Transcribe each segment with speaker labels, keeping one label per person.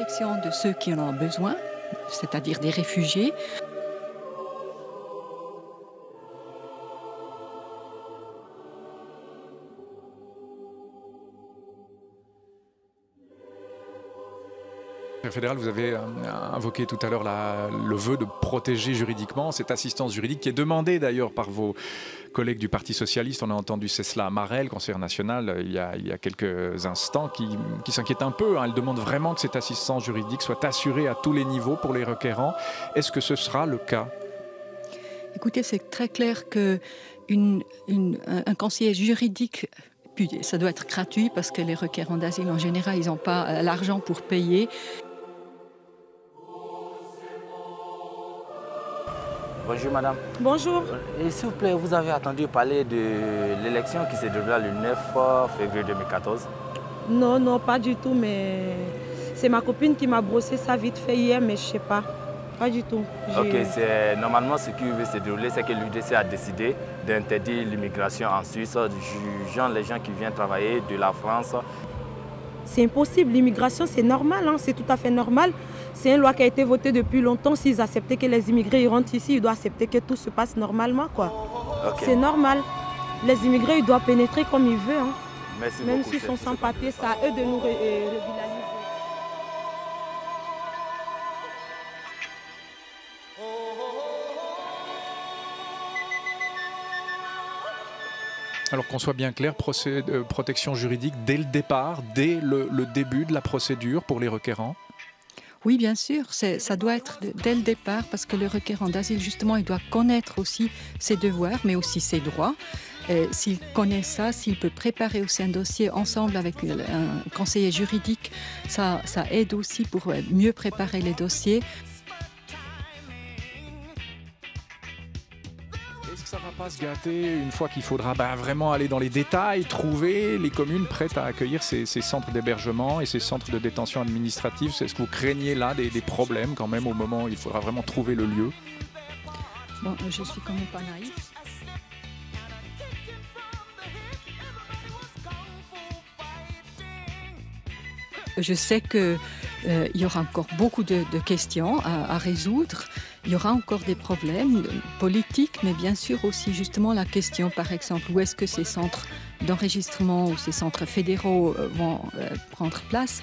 Speaker 1: protection de ceux qui en ont besoin, c'est-à-dire des réfugiés.
Speaker 2: Fédéral, vous avez invoqué tout à l'heure le vœu de protéger juridiquement cette assistance juridique qui est demandée d'ailleurs par vos collègues du Parti Socialiste. On a entendu Cécile Marel, conseillère nationale, il y a quelques instants, qui s'inquiète un peu. Elle demande vraiment que cette assistance juridique soit assurée à tous les niveaux pour les requérants. Est-ce que ce sera le cas ?
Speaker 1: Écoutez, c'est très clair qu'un conseiller juridique, puis ça doit être gratuit parce que les requérants d'asile en général, ils n'ont pas l'argent pour payer.
Speaker 3: Bonjour madame.
Speaker 4: Bonjour.
Speaker 3: Et s'il vous plaît, vous avez entendu parler de l'élection qui s'est déroulée le 9 février 2014?
Speaker 4: Non, non, pas du tout, mais c'est ma copine qui m'a brossé ça vite fait hier, mais je ne sais pas. Pas du tout.
Speaker 3: Ok, normalement ce qui veut se dérouler, c'est que l'UDC a décidé d'interdire l'immigration en Suisse, jugeant les gens qui viennent travailler de la France.
Speaker 4: C'est impossible, l'immigration c'est normal, hein, c'est tout à fait normal. C'est une loi qui a été votée depuis longtemps. S'ils acceptaient que les immigrés rentrent ici, ils doivent accepter que tout se passe normalement, quoi. Okay. C'est normal. Les immigrés, ils doivent pénétrer comme ils veulent. Hein.
Speaker 3: Merci
Speaker 4: Même
Speaker 3: beaucoup,
Speaker 4: s'ils sont sans papier, c'est à eux de nous régulariser.
Speaker 2: Alors qu'on soit bien clair, protection juridique dès le départ, dès le début de la procédure pour les requérants?
Speaker 1: Oui, bien sûr, ça doit être dès le départ parce que le requérant d'asile, justement, il doit connaître aussi ses devoirs, mais aussi ses droits. S'il connaît ça, s'il peut préparer aussi un dossier ensemble avec un conseiller juridique, ça aide aussi pour mieux préparer les dossiers.
Speaker 2: Est-ce que ça ne va pas se gâter une fois qu'il faudra vraiment aller dans les détails, trouver les communes prêtes à accueillir ces centres d'hébergement et ces centres de détention administrative? Est-ce que vous craignez là des problèmes quand même au moment où il faudra vraiment trouver le lieu?
Speaker 1: Bon, je suis quand même pas naïf. Je sais qu'il y aura encore beaucoup de questions à résoudre. Il y aura encore des problèmes politiques, mais bien sûr aussi justement la question, par exemple, où est-ce que ces centres d'enregistrement ou ces centres fédéraux vont prendre place.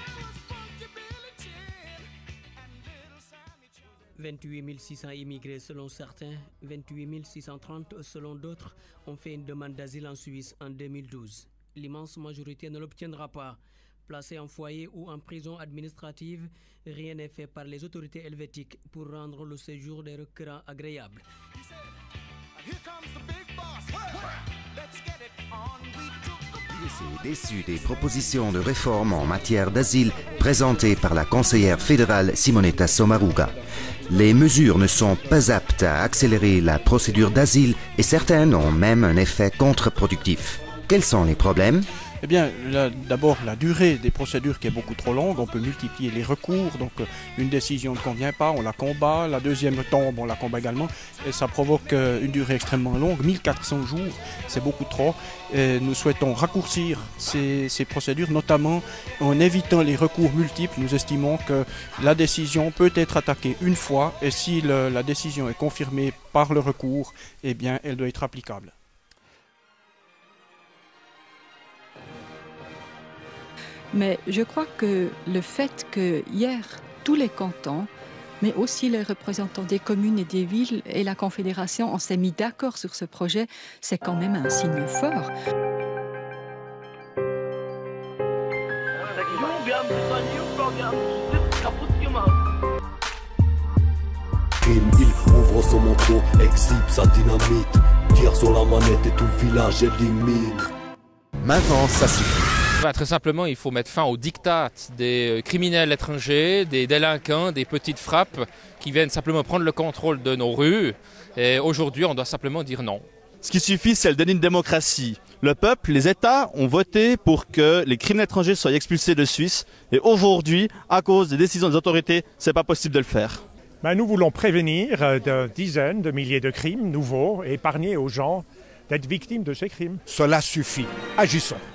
Speaker 5: 28 600 immigrés selon certains, 28 630 selon d'autres ont fait une demande d'asile en Suisse en 2012. L'immense majorité ne l'obtiendra pas. Placés en foyer ou en prison administrative, rien n'est fait par les autorités helvétiques pour rendre le séjour des requérants agréable.
Speaker 6: Il est déçu des propositions de réforme en matière d'asile présentées par la conseillère fédérale Simonetta Sommaruga. Les mesures ne sont pas aptes à accélérer la procédure d'asile et certaines ont même un effet contre-productif. Quels sont les problèmes ?
Speaker 7: Eh bien, d'abord, la durée des procédures qui est beaucoup trop longue. On peut multiplier les recours. Donc, une décision ne convient pas, on la combat. La deuxième tombe, on la combat également. Et ça provoque une durée extrêmement longue. 1400 jours, c'est beaucoup trop. Et nous souhaitons raccourcir ces procédures, notamment en évitant les recours multiples. Nous estimons que la décision peut être attaquée une fois. Et si la décision est confirmée par le recours, eh bien, elle doit être applicable.
Speaker 1: Mais je crois que le fait que hier, tous les cantons, mais aussi les représentants des communes et des villes et la Confédération, on s'est mis d'accord sur ce projet, c'est quand même un signe fort.
Speaker 8: Il ouvre son manteau, exhibe sa dynamite, tire sur la manette et tout le village élimine.
Speaker 6: Maintenant, ça suffit.
Speaker 9: Très simplement, il faut mettre fin aux diktats des criminels étrangers, des délinquants, des petites frappes qui viennent simplement prendre le contrôle de nos rues. Et aujourd'hui, on doit simplement dire non.
Speaker 10: Ce qui suffit, c'est le donner une démocratie. Le peuple, les États ont voté pour que les criminels étrangers soient expulsés de Suisse. Et aujourd'hui, à cause des décisions des autorités, c'est pas possible de le faire.
Speaker 11: Nous voulons prévenir de dizaines de milliers de crimes nouveaux et épargner aux gens d'être victimes de ces crimes.
Speaker 12: Cela suffit. Agissons.